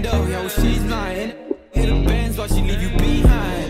window, yo, she's mine. Hit the Benz while she leave you behind.